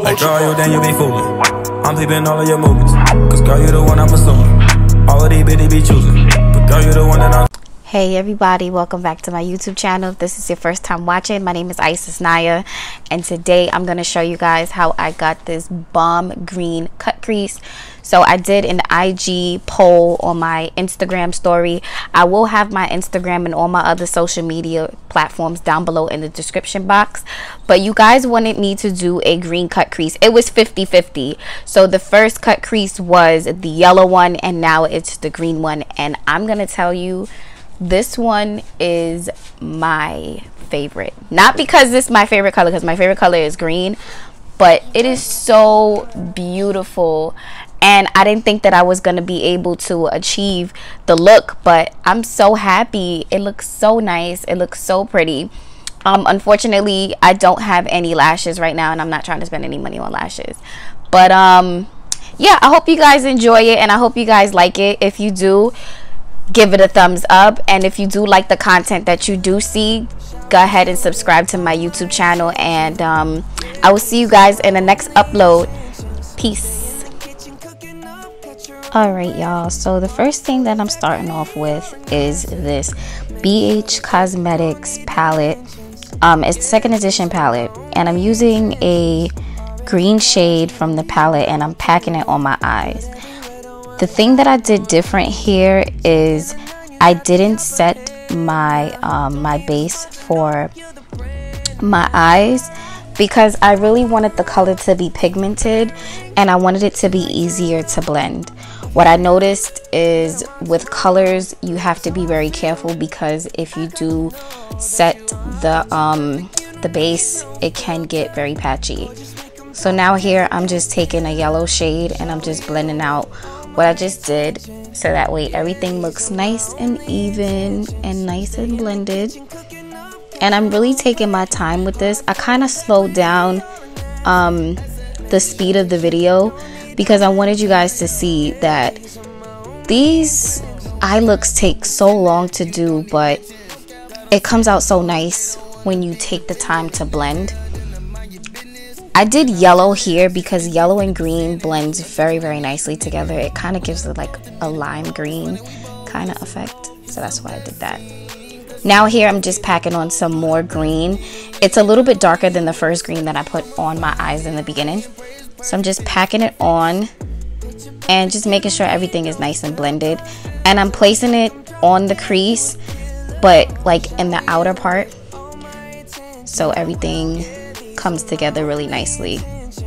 Like, girl, you then you be fooling. I'm peeping all of your movements. Cause girl, you the one I'm pursuing. All of these bitches be choosing. But girl, you the one that I'm... Hey everybody, welcome back to my YouTube channel. If this is your first time watching, my name is Isis Naya, and today I'm going to show you guys how I got this bomb green cut crease. So I did an IG poll on my Instagram story. I will have my Instagram and all my other social media platforms down below in the description box, but you guys wanted me to do a green cut crease. It was 50-50. So the first cut crease was the yellow one, and now it's the green one, and I'm going to tell you, this one is my favorite. Not because this is my favorite color, because my favorite color is green, but it is so beautiful. And I didn't think that I was going to be able to achieve the look, but I'm so happy. It looks so nice. It looks so pretty. Unfortunately, I don't have any lashes right now, and I'm not trying to spend any money on lashes. But yeah, I hope you guys enjoy it, and I hope you guys like it. If you do, give it a thumbs up, and if you do like the content that you do see, go ahead and subscribe to my YouTube channel, and I will see you guys in the next upload. Peace. Alright y'all, so the first thing that I'm starting off with is this BH Cosmetics palette. It's the second edition palette, and I'm using a green shade from the palette, and I'm packing it on my eyes. The thing that I did different here is I didn't set my my base for my eyes, because I really wanted the color to be pigmented and I wanted it to be easier to blend. What I noticed is with colors, you have to be very careful, because if you do set the base, it can get very patchy. So now here I'm just taking a yellow shade and I'm just blending out what I just did, so that way everything looks nice and even and nice and blended. And I'm really taking my time with this. I kind of slowed down the speed of the video, because I wanted you guys to see that these eye looks take so long to do, but it comes out so nice when you take the time to blend. I did yellow here because yellow and green blends very, very nicely together. It kind of gives it like a lime green kind of effect. So that's why I did that. Now here I'm just packing on some more green. It's a little bit darker than the first green that I put on my eyes in the beginning. So I'm just packing it on and just making sure everything is nice and blended. And I'm placing it on the crease, but like in the outer part, so everything comes together really nicely.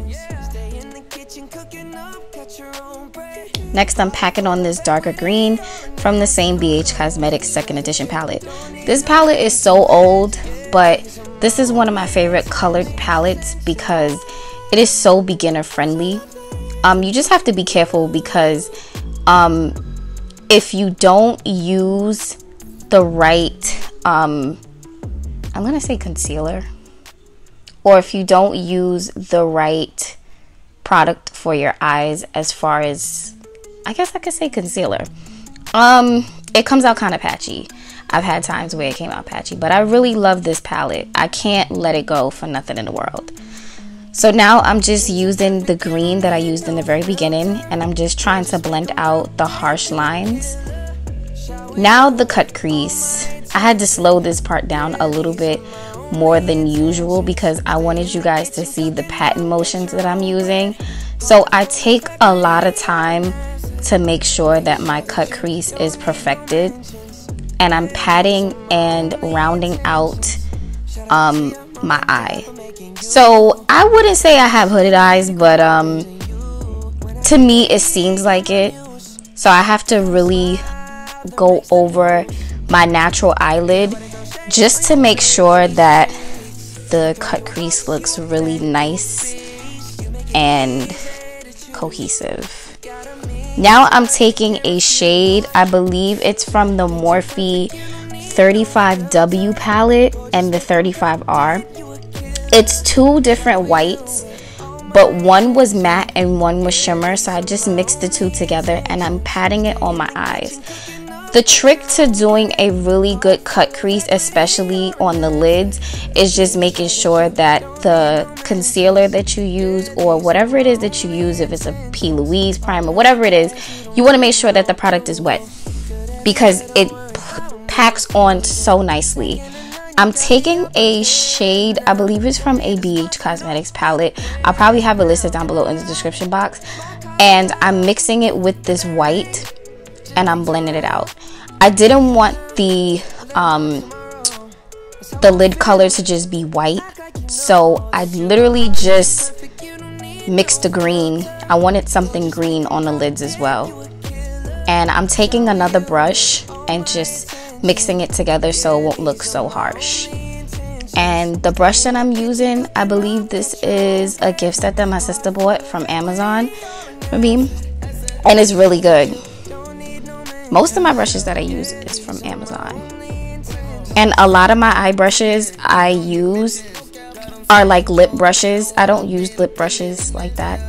Next, I'm packing on this darker green from the same BH Cosmetics second edition palette. This palette is so old, but this is one of my favorite colored palettes because it is so beginner friendly. You just have to be careful, because if you don't use the right I'm gonna say concealer, or if you don't use the right product for your eyes, as far as, I guess I could say concealer, it comes out kind of patchy. I've had times where it came out patchy, but I really love this palette. I can't let it go for nothing in the world. So now I'm just using the green that I used in the very beginning, and I'm just trying to blend out the harsh lines. Now the cut crease. I had to slow this part down a little bit more than usual, because I wanted you guys to see the pattern motions that I'm using. So I take a lot of time to make sure that my cut crease is perfected, and I'm patting and rounding out my eye. So I wouldn't say I have hooded eyes, but to me it seems like it. So I have to really go over my natural eyelid just to make sure that the cut crease looks really nice and cohesive. Now I'm taking a shade, I believe it's from the Morphe 35W palette and the 35R. It's two different whites, but one was matte and one was shimmer, so I just mixed the two together and I'm patting it on my eyes. The trick to doing a really good cut crease, especially on the lids, is just making sure that the concealer that you use, or whatever it is that you use, if it's a P. Louise primer, whatever it is, you want to make sure that the product is wet, because it packs on so nicely. I'm taking a shade, I believe it's from a BH Cosmetics palette. I'll probably have it listed down below in the description box. And I'm mixing it with this white, and I'm blending it out. I didn't want the lid color to just be white, so I literally just mixed the green. I wanted something green on the lids as well. And I'm taking another brush and just mixing it together so it won't look so harsh. And the brush that I'm using, I believe this is a gift set that my sister bought from Amazon for me, and it's really good. Most of my brushes that I use is from Amazon. And a lot of my eye brushes I use are like lip brushes. I don't use lip brushes like that.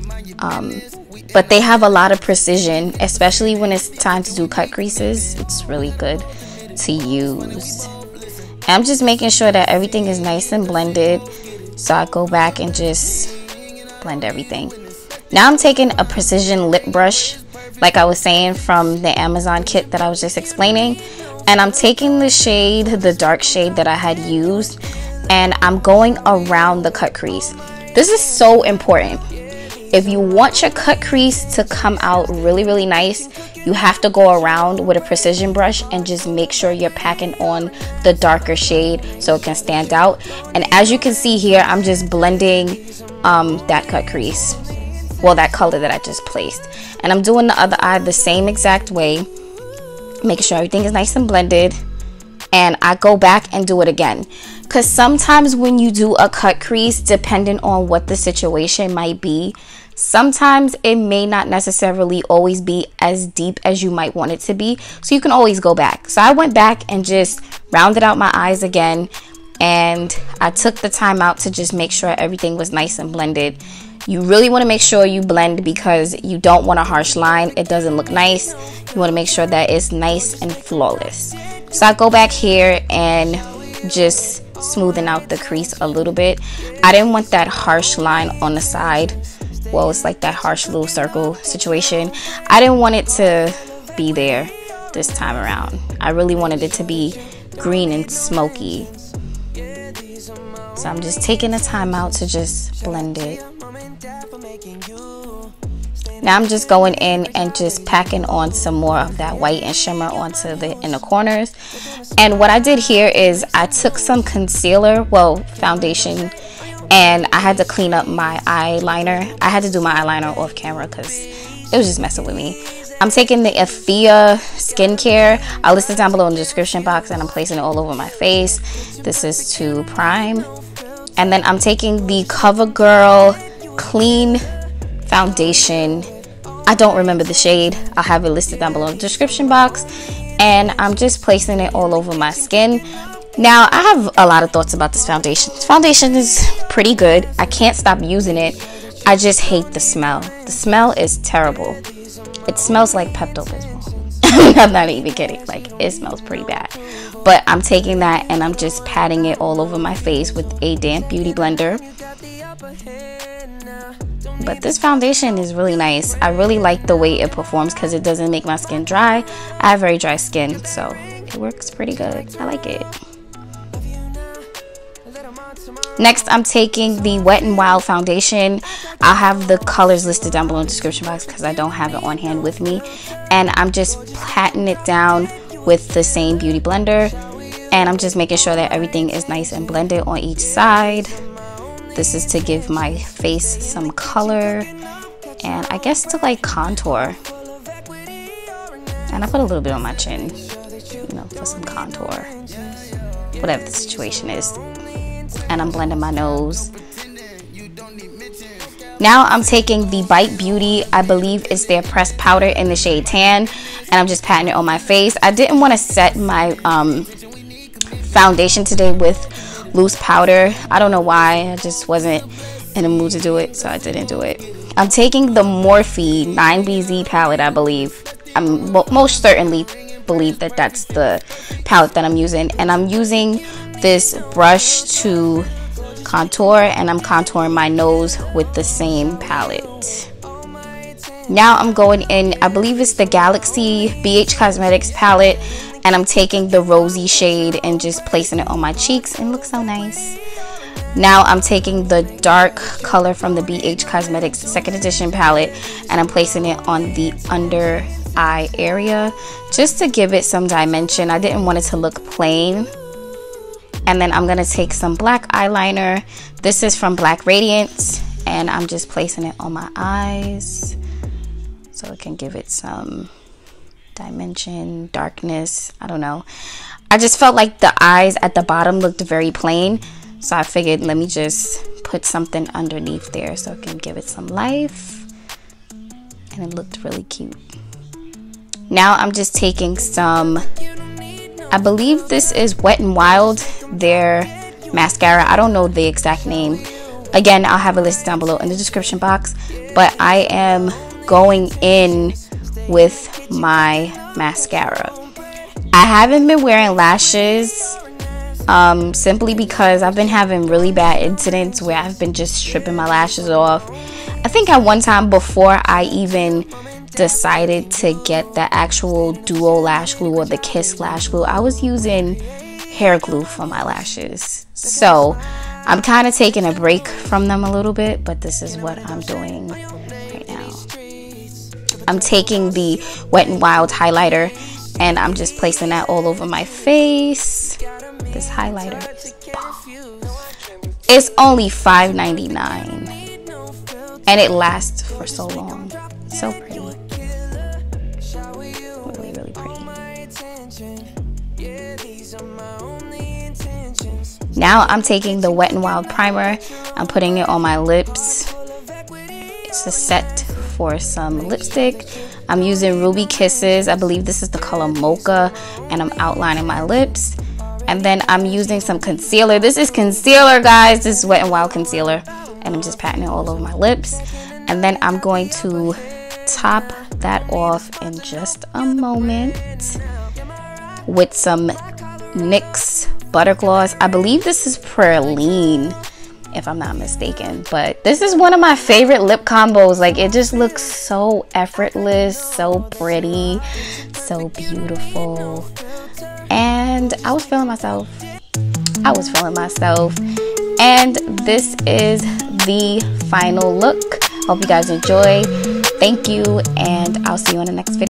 But they have a lot of precision, especially when it's time to do cut creases. It's really good to use. And I'm just making sure that everything is nice and blended. So I go back and just blend everything. Now I'm taking a precision lip brush, like I was saying, from the Amazon kit that I was just explaining, and I'm taking the shade, the dark shade that I had used, and I'm going around the cut crease. This is so important. If you want your cut crease to come out really, really nice, you have to go around with a precision brush and just make sure you're packing on the darker shade so it can stand out. And as you can see here, I'm just blending that cut crease, well, that color that I just placed. And I'm doing the other eye the same exact way, making sure everything is nice and blended. And I go back and do it again, because sometimes when you do a cut crease, depending on what the situation might be, sometimes it may not necessarily always be as deep as you might want it to be. So you can always go back. So I went back and just rounded out my eyes again, and I took the time out to just make sure everything was nice and blended. You really want to make sure you blend, because you don't want a harsh line. It doesn't look nice. You want to make sure that it's nice and flawless. So I go back here and just smoothing out the crease a little bit. I didn't want that harsh line on the side. Well, it's like that harsh little circle situation. I didn't want it to be there this time around. I really wanted it to be green and smoky. So I'm just taking the time out to just blend it. Now I'm just going in and just packing on some more of that white and shimmer onto the inner corners. And what I did here is I took some concealer, well, foundation, and I had to clean up my eyeliner. I had to do my eyeliner off camera because it was just messing with me. I'm taking the Athea skincare. I'll list it down below in the description box, and I'm placing it all over my face. This is to prime. And then I'm taking the CoverGirl Clean Foundation. I don't remember the shade. I'll have it listed down below in the description box. And I'm just placing it all over my skin. Now, I have a lot of thoughts about this foundation. This foundation is pretty good. I can't stop using it. I just hate the smell. The smell is terrible. It smells like Pepto-Bismol. I'm not even kidding. Like, it smells pretty bad. But I'm taking that and I'm just patting it all over my face with a damp beauty blender. But this foundation is really nice. I really like the way it performs because it doesn't make my skin dry. I have very dry skin, so it works pretty good. I like it. Next, I'm taking the Wet n Wild foundation. I'll have the colors listed down below in the description box because I don't have it on hand with me. And I'm just patting it down with the same beauty blender. And I'm just making sure that everything is nice and blended on each side. This is to give my face some color. And I guess to like contour. And I put a little bit on my chin, you know, for some contour. Whatever the situation is. And I'm blending my nose. Now I'm taking the Bite Beauty, I believe it's their pressed powder in the shade Tan, and I'm just patting it on my face. I didn't want to set my foundation today with loose powder. I don't know why. I just wasn't in the mood to do it, so I didn't do it. I'm taking the Morphe 9BZ palette, I believe. I'm most certainly believe that that's the palette that I'm using. And I'm using this brush to contour, and I'm contouring my nose with the same palette. Now I'm going in, I believe it's the Galaxy BH Cosmetics palette, and I'm taking the rosy shade and just placing it on my cheeks, and it looks so nice. Now I'm taking the dark color from the BH Cosmetics 2nd edition palette, and I'm placing it on the under eye area just to give it some dimension. I didn't want it to look plain. And then I'm gonna take some black eyeliner. This is from Black Radiance, and I'm just placing it on my eyes so it can give it some dimension, darkness. I don't know. I just felt like the eyes at the bottom looked very plain, so I figured let me just put something underneath there so it can give it some life. And it looked really cute. Now I'm just taking some, I believe this is Wet n Wild, their mascara. I don't know the exact name. Again, I'll have a list down below in the description box. But I am going in with my mascara. I haven't been wearing lashes simply because I've been having really bad incidents where I've been just stripping my lashes off. I think at one time before I even decided to get the actual Duo lash glue or the Kiss lash glue, I was using hair glue for my lashes. So I'm kind of taking a break from them a little bit, but this is what I'm doing right now. I'm taking the Wet n Wild highlighter, and I'm just placing that all over my face. This highlighter is bomb. It's only $5.99, and it lasts for so long. It's so pretty. Really, really pretty. Now I'm taking the Wet n Wild primer. I'm putting it on my lips. It's a set for some lipstick. I'm using Ruby Kisses. I believe this is the color Mocha, and I'm outlining my lips. And then I'm using some concealer. This is concealer, guys. This is Wet n Wild concealer, and I'm just patting it all over my lips. And then I'm going to top that off in just a moment with some NYX butter gloss. I believe this is Praline, if I'm not mistaken, but this is one of my favorite lip combos. Like, it just looks so effortless, so pretty, so beautiful. And I was feeling myself. And this is the final look. Hope you guys enjoy. Thank you, and I'll see you in the next video.